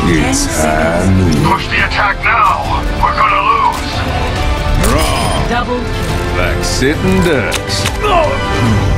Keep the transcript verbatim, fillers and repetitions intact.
It's high noon. Push the attack now. We're gonna lose. Wrong. Double kill. Like sitting ducks.